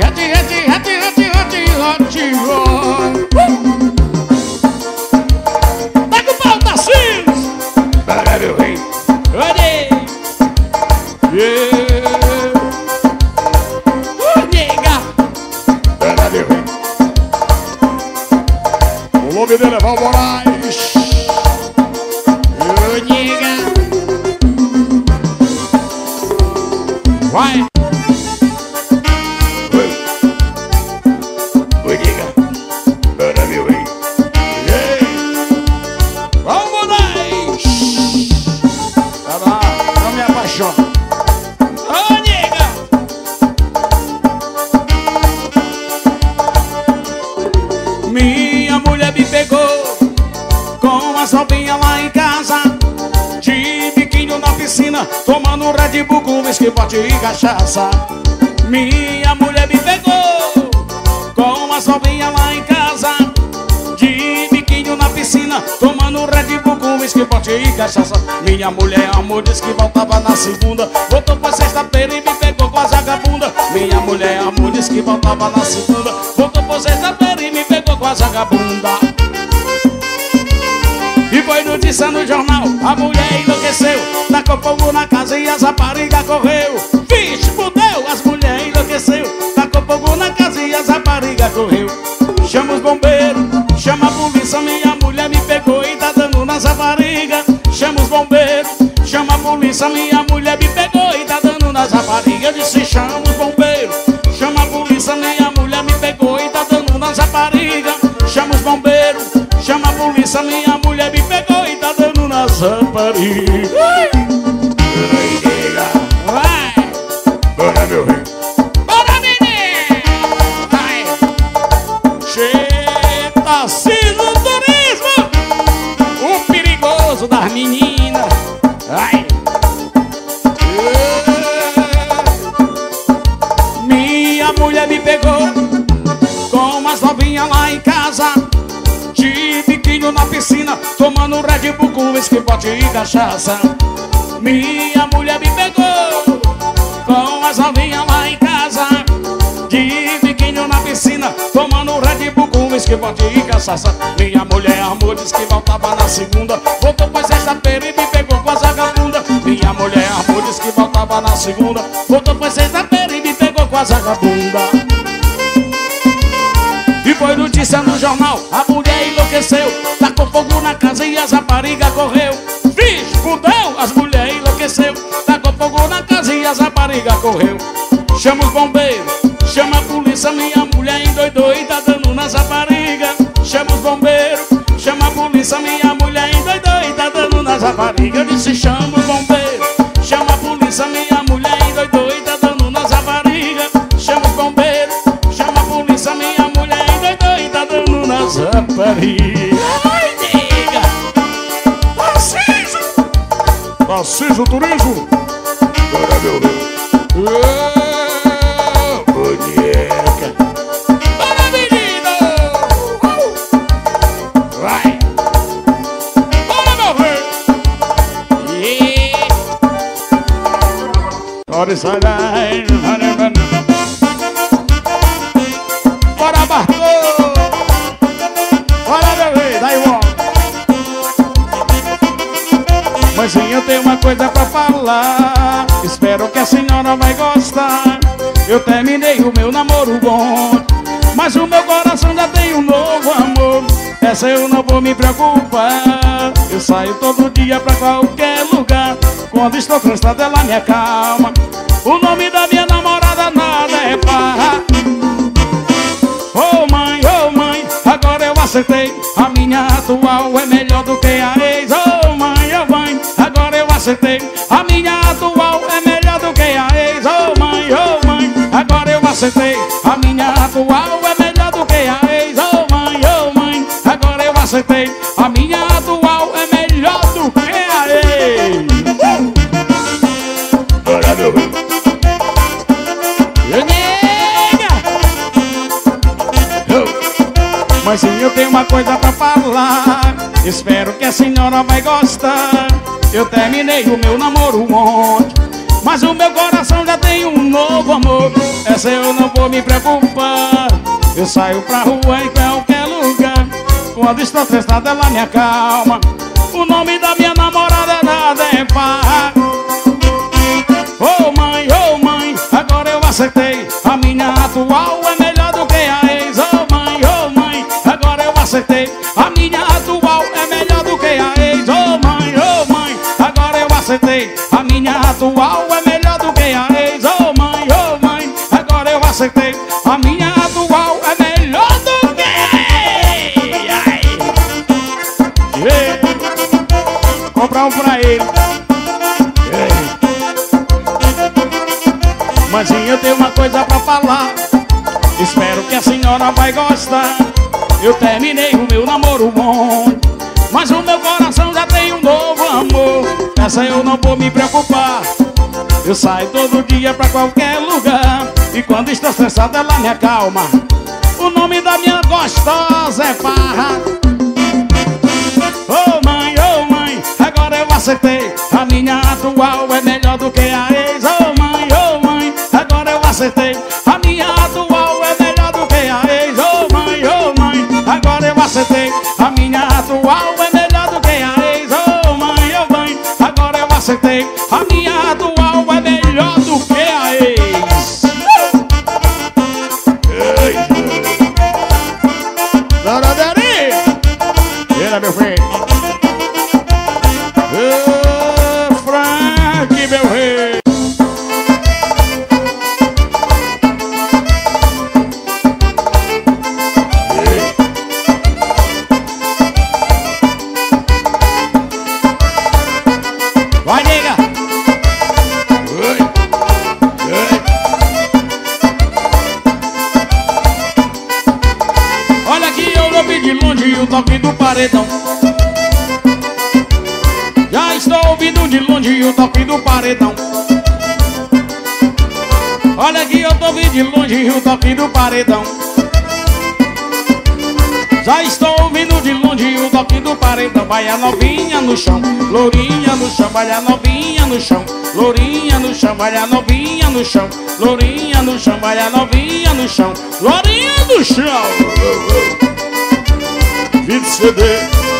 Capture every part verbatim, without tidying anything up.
Rete, rete, rete, rete, rete, rete. Tá com o pau, Tarcísio. Para meu rei. Olha. Yeah. Uh, nega. Para meu rei. O nome dele é Val Moraes. Uh, nega. Vai. Oi. Oi, diga. Para meu rei. Yeah. Val Moraes. Tá lá, não me apaixona. Ô, nega. Minha mulher me pegou com as roupinhas lá em casa, de biquinho na piscina, tomando um Red Bull com whisky, vodka e cachaça. Minha mulher me pegou com as roupinhas lá em casa, de biquinho na piscina, tomando um Red Bull com whisky, vodka e cachaça. Minha mulher, amor, disse que voltava na segunda, voltou pra sexta-feira e me pegou com a vagabunda. Minha mulher, amor, disse que voltava na segunda, voltou pra sexta-feira e me pegou com a vagabunda. E foi notícia no jornal, a mulher enlouqueceu, tacou fogo na casa e as raparigas correu. Vixe, fudeu, as mulheres enlouqueceu, tacou fogo na casa e as raparigas correu. Chama os bombeiros, chama a polícia, minha mulher me pegou e tá dando nas raparigas. Chama os bombeiros, chama a polícia, minha mulher me pegou e tá dando nas raparigas. Eu disse chama os bombeiros, chama a polícia, minha mulher me pegou e tá dando nas raparigas. Chama os bombeiros, chama a polícia, minha mulher me pegou e tá dando nas raparigas. Oi, diga. Vai! Para meu rei. Bora, menino! Vai! Che, Tarcísio Turismo! O perigoso das meninas! Vai! Minha mulher me pegou com umas novinhas lá em casa, de biquinho na piscina, tomando um Red Bull com whisky, vodka e cachaça. Minha mulher me pegou com as novinhas lá em casa, de biquinho na piscina, tomando um Red Bull com whisky, vodka e cachaça. Minha mulher, amor, disse que voltava na segunda, voltou pra sexta-feira e me pegou com as vagabunda. Minha mulher, amor, disse que voltava na segunda, voltou pra sexta-feira e me pegou com as vagabunda. E foi notícia no jornal, a mulher enlouqueceu, tacou fogo na casa e as raparigas correu. Vixe, fudeu, as mulheres enlouqueceu, tacou fogo na casa e as raparigas correu. Chama os bombeiros, chama a polícia, minha mulher endoidou e tá dando nas raparigas. Chama os bombeiros, chama a polícia, minha mulher endoidou e tá dando nas raparigas. Eu disse chama os bombeiros, chama a polícia, minha mulher endoidou e tá dando nas raparigas. Chama os bombeiros, chama a polícia, minha mulher endoidou e tá dando nas raparigas. Ai, nega! Tarcísio! Tarcísio Turismo! Para meu rei. Boneca. Bora, menino! Uh! Vai! Bora, meu rei! Yeah! Bora, sai daí! Bora, Bartô! Bora, meu rei! Daí, ó! Mas sim, eu tenho uma coisa pra falar, espero que a senhora vai gostar. Eu terminei o meu namoro bom, mas o meu coração já tem um novo amor. Essa eu não vou me preocupar, eu saio todo dia pra qualquer lugar. Quando estou cansado ela me acalma, o nome da minha namorada nada é pá. Oh mãe, oh mãe, agora eu acertei, a minha atual é melhor do que a ex. Oh mãe, oh mãe, agora eu acertei, a minha atual é melhor do que a ex. Oh mãe, oh mãe, agora eu acertei, a minha atual é melhor do que a ex. Oh mãe, oh mãe, agora eu acertei, a minha atual é melhor do que a ex. Para meu rei. Mas sim, eu tenho uma coisa pra falar, espero que a senhora vai gostar. Eu terminei o meu namoro ontem, mas o meu coração já tem um novo amor. Essa eu não vou me preocupar. Eu saio pra rua em qualquer lugar. Quando estou estressado ela me acalma. O nome da minha namorada é nada é pá. Oh mãe, oh mãe, agora eu acertei. A minha atual é melhor do que a ex. Oh mãe, oh mãe, agora eu acertei. A minha atual é melhor do que a ex. Oh mãe, oh mãe, agora eu acertei. A minha atual é melhor do que a ex. Oh mãe, oh mãe, agora eu acertei. A minha atual é melhor do que a ex. Ai. Comprar um pra ele. Mãezinha, eu tenho uma coisa pra falar. Espero que a senhora vai gostar. Eu terminei o meu namoro bom, mas o meu coração já tem um novo amor. Essa eu não vou me preocupar. Eu saio todo dia pra qualquer lugar. E quando estou estressado ela me acalma. O nome da minha gostosa é Farra. Oh mãe, oh mãe, agora eu acertei. A minha atual é melhor do que a ex. Oh mãe, oh mãe, agora eu acertei. A minha atual é melhor do que a ex. Oh mãe, oh mãe, agora eu acertei. A minha atual é melhor do que a ex. Oh mãe, oh mãe, agora eu acertei. A minha atual é melhor do que a ex. Dona Dari, era meu filho. Ô, Frank, meu rei. Vai, nega. Oi, oi. Olha aqui, eu ouvi de longe o toque do paredão. Já estou ouvindo de longe o toque do paredão. Olha aqui, eu tô ouvindo de longe o toque do paredão. Já estou ouvindo de longe o toque do paredão. Vai a novinha no chão, lourinha no chão. Vai a novinha no chão, lourinha no chão. Vai a novinha no chão, lourinha no chão. Vai a novinha no chão, lourinha no chão. Vídeo C D.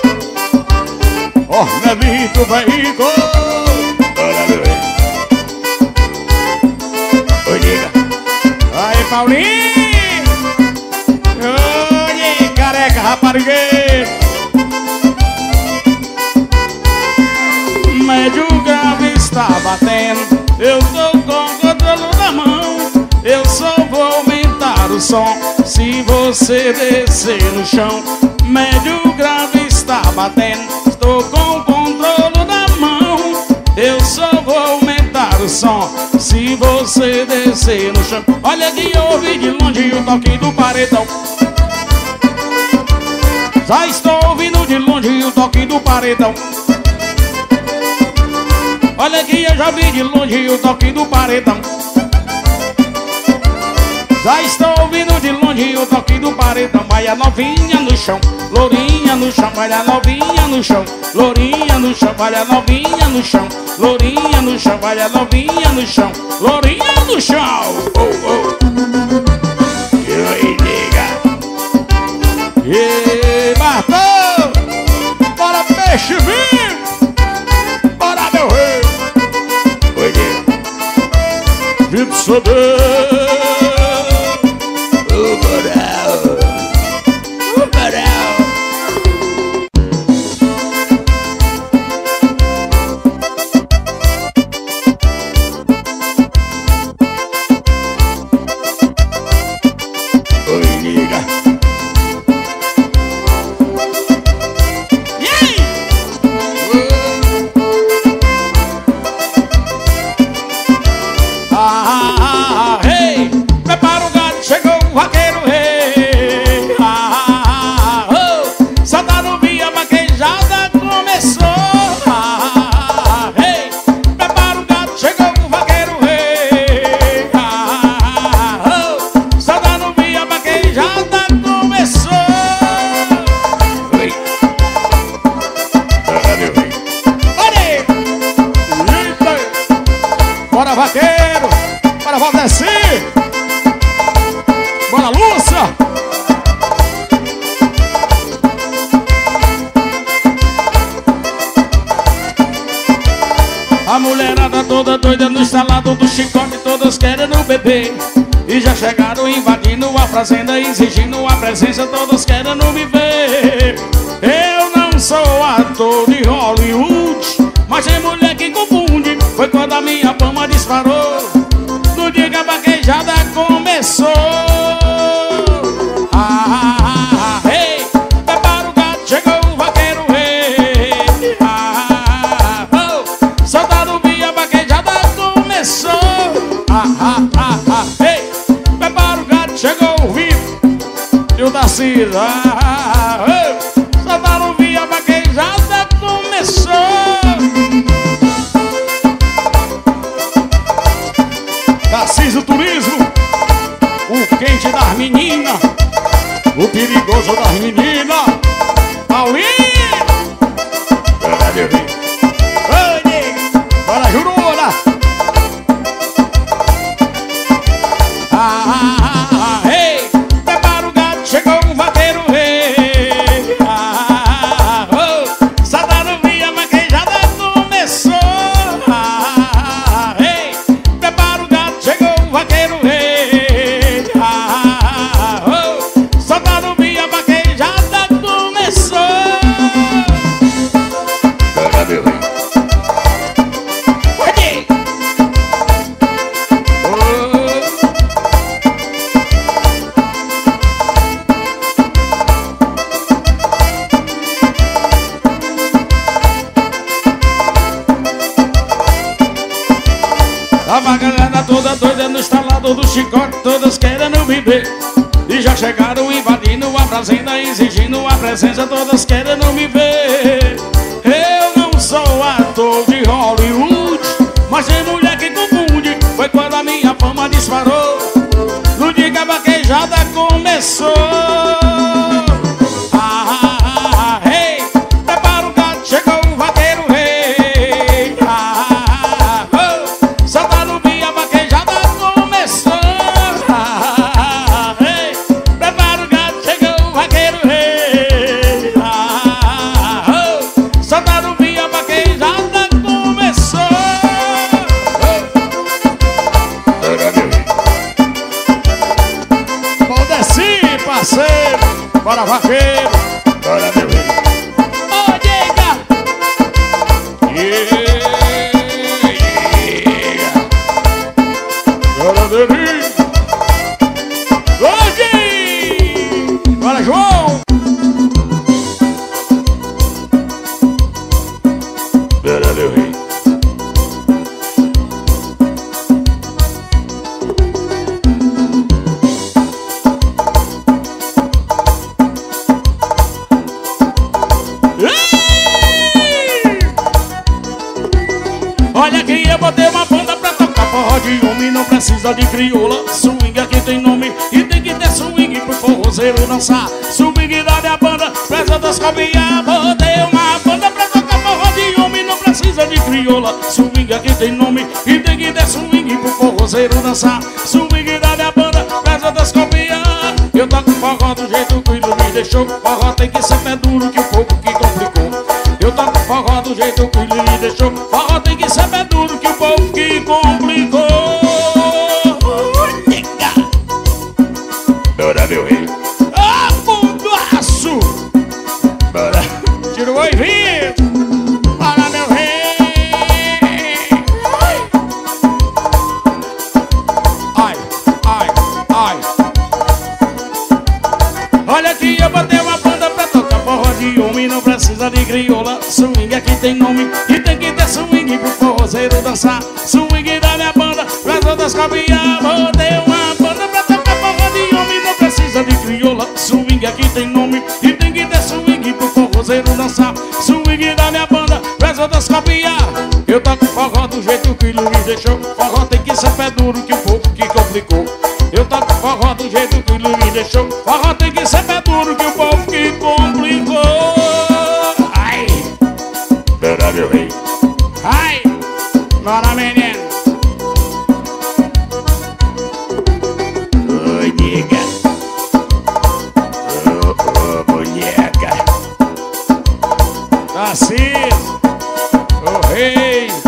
Ornelito veículo. Bora, meu rei. Oi, nega. Aí, Paulinho. Oi, careca, raparigueiro. Médio grave está batendo. Eu tô com o controle na mão. Eu só vou aumentar o som se você descer no chão. Médio grave está batendo. Estou com o controle na mão. Eu só vou aumentar o som se você descer no chão. Olha que eu ouvi de longe o toque do paredão. Já estou ouvindo de longe o toque do paredão. Olha que eu já vi de longe o toque do paredão. Já estou ouvindo de longe o toque do paredão. Vai a novinha no chão, lourinha no chão. Vai a novinha no chão, lourinha no chão. Vai a novinha no chão, lourinha no chão. Vai a novinha no chão, lourinha no chão. Oh, oh. E aí, nega. E Bartão, bora peixe vivo. Bora, meu rei. Oi, nega. Vídeo C D. O Boral. O Boral. toda doida no instalado do chicote, todas querendo beber. E já chegaram invadindo a fazenda, exigindo a presença, todas querendo me ver. Eu não sou ator de Hollywood, mas tem mulher que confunde. Foi quando a minha fama disparou, no dia que a vaquejada começou. Ah, ah, ah, ah, ei, prepara o gato, chegou o vaqueiro rei. Ah, ah, oh, soltaram o via, a vaquejada começou. Ah, ah, ah, ah, ei, prepara o gato, chegou o vivo e o da Cida. Ah, ah, oh, soltaram o via, a vaquejada começou. Tarcísio Turismo, o quente das meninas, o perigoso das meninas, Paulinho. Bora, meu rei. Oi, nega, bora, Juruna. Ah, ah, ah, ah, ei, prepara o gato, chegou o vaqueiro rei. Ah, ah, oh, soltaram o via, a vaquejada começou. Ah, ah, ei, prepara o gato, chegou o vaqueiro rei. Ah, oh, soltaram o via, a vaquejada começou. Bora, meu rei. Oi, oh. A vagalhada toda doida no instalado do chicote, todas querendo me ver. E já chegaram invadindo a fazenda, exigindo a presença, todas querendo me ver. Eu não sou ator de Hollywood, mas tem mulher que confunde. Foi quando a minha fama disparou, no dia que a vaquejada começou. Ah, ah, ah, ei, prepara o gato, chegou o vaqueiro rei. Ah, oh, soltaram o via, a vaquejada começou. Ah, ei, prepara o gato, chegou o vaqueiro rei. Ah, oh, soltaram o via, a vaquejada começou. Bora, meu rei. Pode descer, parceiro, bora vaqueiro. Bora, meu rei. Ô, nega. Yeah. Bora, Deri. Hoje! Bora, João! Bora, meu rei. Ei! Olha que eu botei uma banda pra tocar forró de homem, não precisa de crioula. Swing aqui tem nome e tem que ter swing pro forrozeiro dançar. Swing da minha banda, presta das copias. Botei uma banda pra tocar forró de homem, não precisa de crioula. Swing aqui tem nome e tem que ter swing pro forrozeiro dançar. Swing da minha banda, presta das copias. Eu toco forró do jeito que o Luiz deixou. Forró tem que ser pé duro, que o povo que complicou. Eu toco forró do jeito que o Luiz deixou. Forró tem que ser pé duro, que o povo que complicou. Bora, meu rei. Ah, bugaço! Bora. Tira o oi, Vitor! Para, meu rei! Ai, ai, ai. Olha que eu botei uma banda pra tocar forró de homem, não precisa de crioula. Swing aqui tem nome e tem que ter swing pro forrozeiro dançar. Swing da minha banda, pras outras copias. Botei uma banda pra tocar forró de homem, não precisa de crioula. Swing aqui tem nome e tem que ter swing pro forrozeiro dançar. Swing da minha banda, pras outras copias. Eu toco forró do jeito que o Luiz deixou. Forró tem que ser pé duro, que o povo que complicou. Eu toco forró do jeito que o Luiz deixou. Forró tem que ser pé duro, que o povo que complicou. Ai, Bora, meu rei. ai, bora, menino. Oi, nega. Ô, ô, boneca. Tarcísio, o rei.